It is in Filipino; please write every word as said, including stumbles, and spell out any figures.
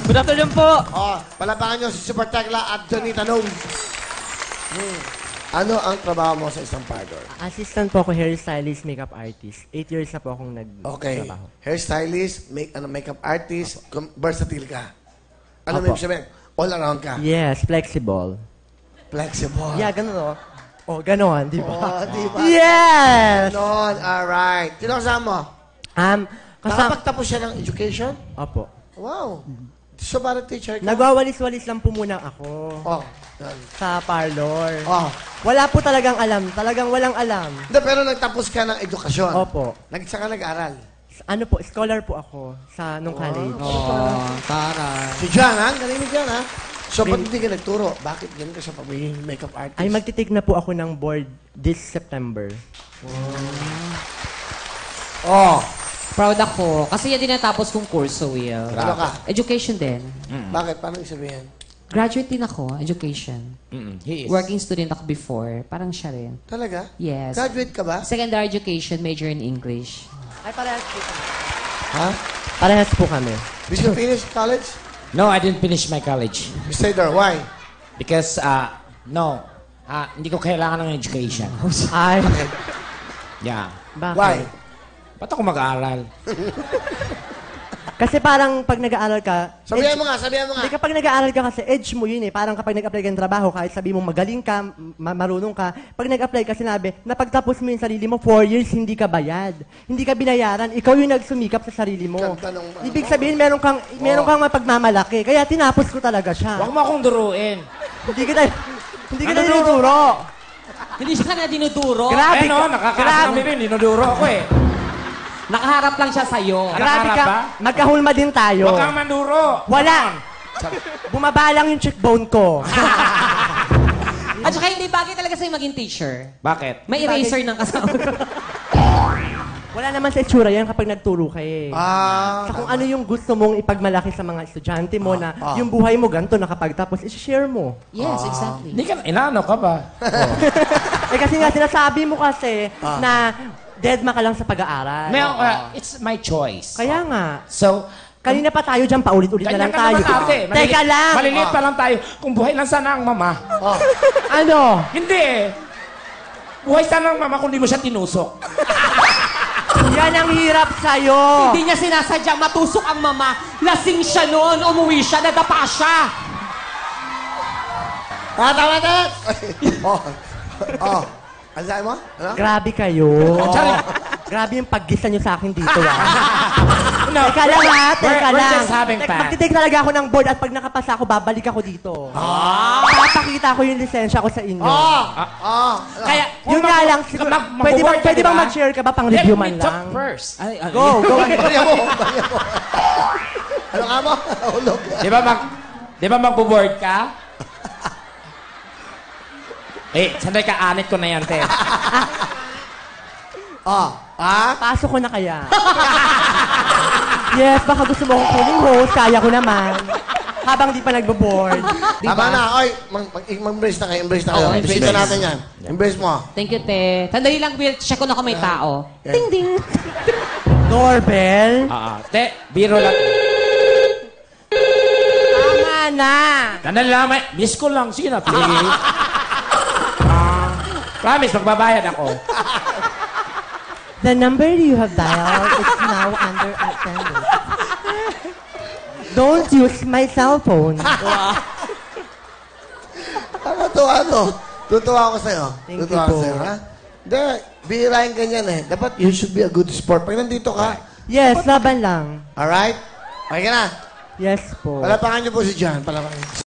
Good afternoon po. Oh, palapakan nyo si Super Tekla at Donita Nose. Hmm. Ano ang trabaho mo sa isang parlor? Assistant po ako, hairstylist, makeup artist. Eight years na po akong Okay. nag-trabaho. Hairstylist, make, ano, makeup artist, com- versatile ka. Ano Opo. mo yung sabihin? All around ka. Yes, flexible. Flexible. Yeah, ganun o. Oh, ganon, di ba? Oh, di ba? Yes! Ganon, alright. Sino kasama mo? Um, kasama... Nakapagtapos siya ng education? Opo. Wow. So, para teacher ka? Nagwawalis-walis lang po muna ako Oh, yan. sa parlor. Oh. Wala po talagang alam. Talagang walang alam. Hindi, pero nagtapos ka ng edukasyon. Opo. Nag saan ka nag-aral? Ano po, scholar po ako sa nung college. Oh, taray. Si John, ha? Galing ni John, ha? So, ba't hindi ka nagturo? Bakit ganun ka sa pagiging makeup artist? Ay, magtitik na po ako ng board this September. Oh. Proud ako. Kasi yan din natapos kong kurso, Will. Ano ka? Education din. Bakit? Paano yung sabihin? Graduate din ako, education. Mm-mm. He is. Working student ako before. Parang siya rin. Talaga? Yes. Graduate ka ba? Secondary education, major in English. Ay, parehas po kami. Ha? Parehas po kami. Did you finish college? No, I didn't finish my college. You stayed there. Why? Because, uh, no, uh, hindi ko kailangan ng education. Ay, Yeah. bakit? Why? Ba't ako mag-aaral? Kasi parang pag nag-aaral ka, Sabihan edge- mo nga, sabihan mo nga. Hindi, kapag nag-aaral ka kasi, edge mo yun eh. Parang kapag nag-apply ka ng trabaho, kahit sabi mo magaling ka, ma- marunong ka, pag nag-apply ka, sinabi, na pagtapos mo yung sarili mo, four years, hindi ka bayad. Hindi ka binayaran. Ikaw yung nagsumikap sa sarili mo. Ganda nung- Ibig sabihin, meron kang, meron kang mapagmamalaki. Kaya tinapos ko talaga siya. Huwag mo akong duruin. Hindi kita, hindi kita Ano dinuduro. Hindi siya na dinuduro. Grabe Eh no, ka- nakakaas grabe. kami rin. Dinuduro ako eh. Nakaharap lang siya sa'yo. Grabe Nakaharap ka. ba? Magkahulma din tayo. Huwag kang manduro. Wala. Bumaba lang yung cheekbone ko. At saka hindi bagay talaga sa'yo maging teacher. Bakit? May eraser ng kasama. Wala naman sa itsura yan kapag nagturo ka eh. Ah. Sa kung ano yung gusto mong ipagmalaki sa mga estudyante mo na ah. yung buhay mo ganito nakapagtapos, i-share mo. Yes, exactly. Hindi ka, inaano ka ba? Eh kasi nga sinasabi mo kasi na deadma ka lang sa pag-aaral. May, uh, it's my choice. Kaya nga, So, kanina pa tayo dyan, paulit-ulit na ganyan lang ka tayo. naman ate. Maliliit- Teka lang. Maliliit pa lang tayo. Kung buhay lang sana ang mama. Oh. Ano? Hindi eh. Buhay sana ang mama kung di mo siya tinusok. Yan ang hirap sa'yo. Hindi niya sinasadyang matusok ang mama. Lasing siya noon, umuwi siya, nadapa siya. Ah, tama, tama. Oh. Oh. Ano sabi mo? Ano? Grabe kayo. Sorry. Grabe yung paggisa nyo sa akin dito, ah. No, Teka lang ha, teka we're, we're lang. just having Tek- fun. Magtitake talaga ako ng board at pag nakapasa ako, babalik ako dito. Ah! Papakita ko yung lisensya ko sa inyo. Oh. Oh. Kaya, Yun nga lang, siguro, mag- pwede, ba, mag-board ka, pwede bang diba? mag-share ka ba pang review Let man me talk lang? first. Ay, ay, Go, go. Baya mo, baya mo. Ano ka mo? Hulog. Di ba mag... Di ba magbo-board ka? Eh, sandali ka, anit ko na yan, te. Oh. Ah? Pasok ko na kaya. Yes, baka gusto mo akong kuning host, kaya ko naman. Habang di pa nagbo-board. Tama na. Oy, mag- mag- mag-embrace na kayo. Embrace na kayo. Oh, embrace. Bisita natin yan. Embrace mo. Thank you, te. Sandali lang, Will. Check ko na kung may tao. Yeah. Ding, ding. Doorbell. Ah, ah. Te, biro lang. Tama na. Sandali lang, may... Miss ko lang. Sige na, please. Ah, promise, magbabayad ako. The number you have dialed is now under attendance. Don't use my cell phone. Ano to, ano? Tutuwa ako sa'yo. Thank Tutuwa you ako po. sa'yo, ha? Hindi, bihirahin ka niyan eh. Dapat you should be a good sport. Pag nandito ka, Yes, laban lang. alright? Okay ka na? Yes po. Palapakan niyo po si John. Palapakan niyo.